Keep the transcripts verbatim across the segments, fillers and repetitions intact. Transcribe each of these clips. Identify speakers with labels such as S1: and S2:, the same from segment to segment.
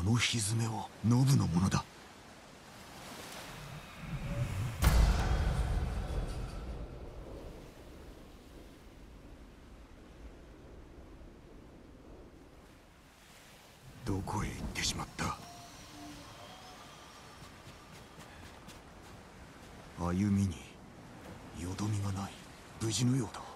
S1: の蹄をノブのものだ。どこへ行ってしまった。歩みによどみがない。無事のようだ。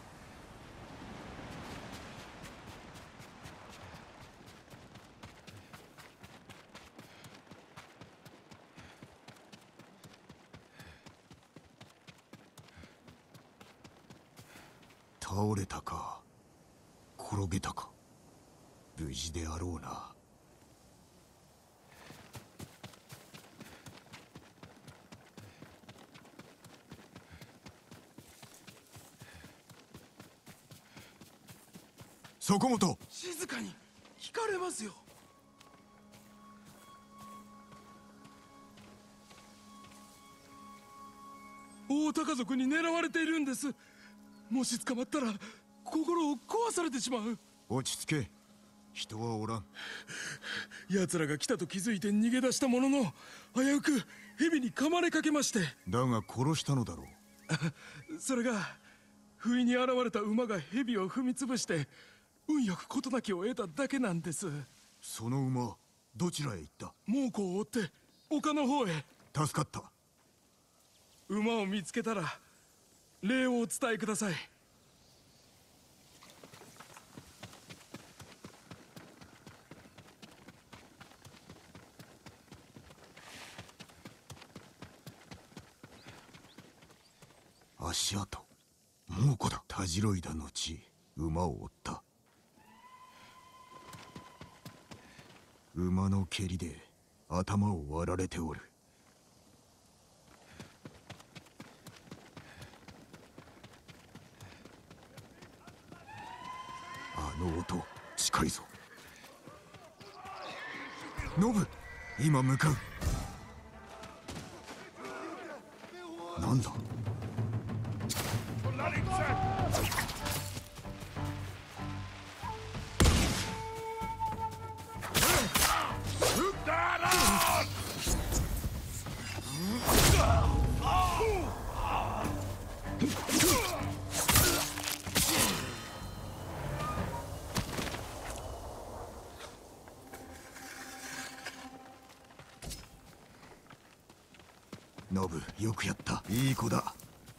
S1: 倒れたか転げたか、無事であろうな。そこもと、
S2: 静かに聞かれますよ。大高族に狙われているんです。もし捕まったら心を壊されてしまう。
S1: 落ち着け。人はおらん。
S2: 奴らが来たと気づいて逃げ出したものの、危うく蛇に噛まれかけまして。
S1: だが殺したのだろ
S2: う。それが不意に現れた馬が蛇を踏みつぶして運よく事なきを得ただけなんです。
S1: その馬どちらへ行った。
S2: 猛虎を追って丘の方へ。
S1: 助かった。
S2: 馬を見つけたら礼をお伝えください。
S1: 足跡、猛虎だ。たじろいだ後馬を追った。馬の蹴りで頭を割られておる。あの音近いぞ。ノブ、今向かう。なんだ。ノブ、よくやった。いい子だ。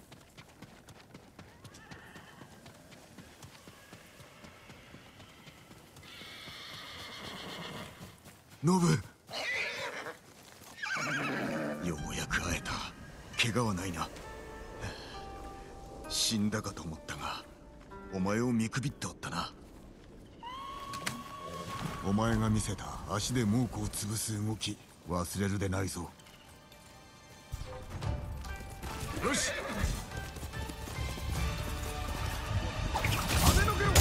S1: ノブ、ようやく会えた。怪我はないな。死んだかと思ったが、お前を見くびっておったな。お前が見せた足で猛虎を潰す動き、忘れるでないぞ。よし、風の剣。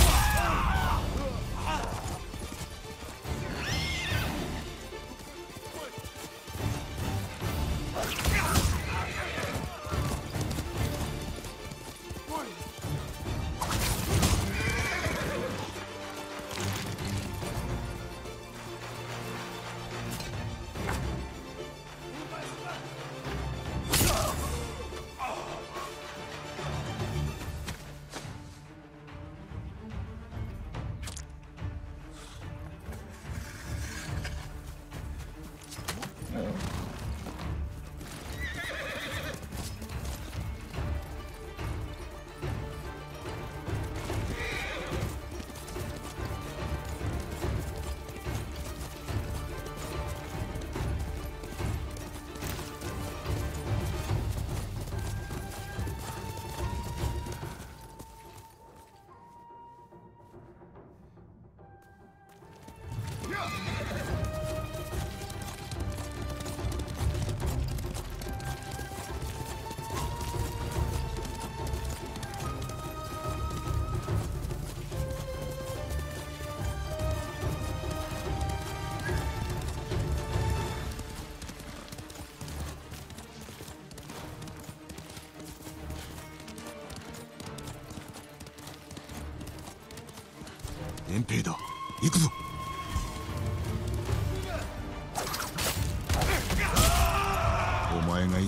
S1: 源平だ。行くぞ。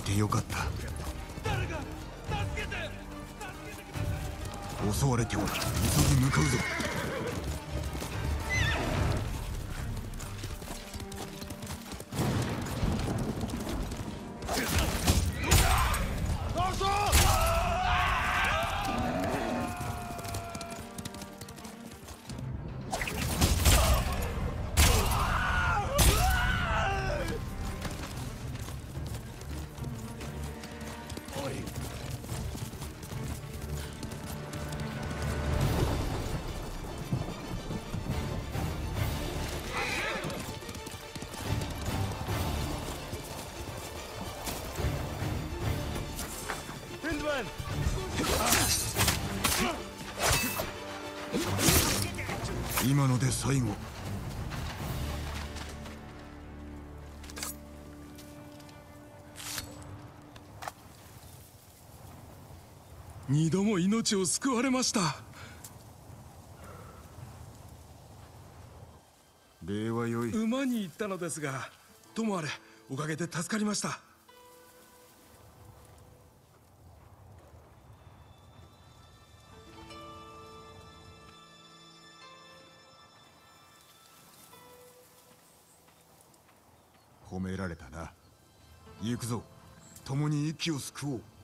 S1: てよかった。
S2: 誰か助けて助けてください。
S1: 襲われておる。急ぎ向かうぞ。今ので最後。
S2: 二度も命を救われました。
S1: 礼はよい。
S2: 馬に行ったのですが、ともあれおかげで助かりました。
S1: 褒められたな。行くぞ。共に息を救おう。